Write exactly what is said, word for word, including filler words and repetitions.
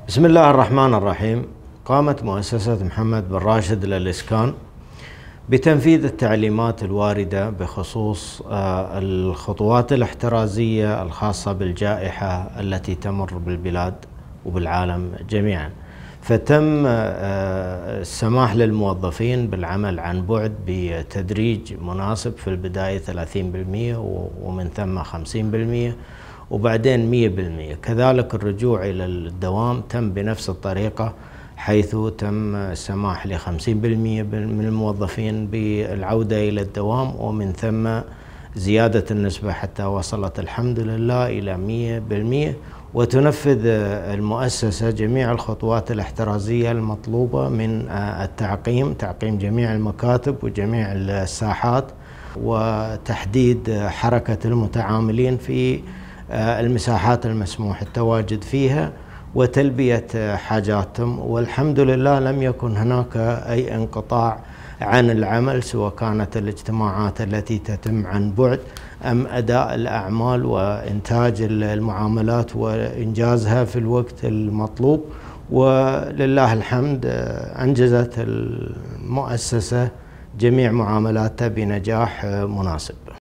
بسم الله الرحمن الرحيم. قامت مؤسسة محمد بن راشد للإسكان بتنفيذ التعليمات الواردة بخصوص الخطوات الاحترازية الخاصة بالجائحة التي تمر بالبلاد وبالعالم جميعا، فتم السماح للموظفين بالعمل عن بعد بتدريج مناسب، في البداية ثلاثين بالمئة ومن ثم خمسين بالمئة وبعدين مئة بالمئة. كذلك الرجوع إلى الدوام تم بنفس الطريقة، حيث تم السماح ل خمسين بالمئة من الموظفين بالعودة إلى الدوام، ومن ثم زيادة النسبة حتى وصلت الحمد لله إلى مئة بالمئة. وتنفذ المؤسسة جميع الخطوات الاحترازية المطلوبة من التعقيم، تعقيم جميع المكاتب وجميع الساحات، وتحديد حركة المتعاملين في المساحات المسموح التواجد فيها وتلبية حاجاتهم. والحمد لله لم يكن هناك أي انقطاع عن العمل، سواء كانت الاجتماعات التي تتم عن بعد أم أداء الأعمال وإنتاج المعاملات وإنجازها في الوقت المطلوب. ولله الحمد أنجزت المؤسسة جميع معاملاتها بنجاح مناسب.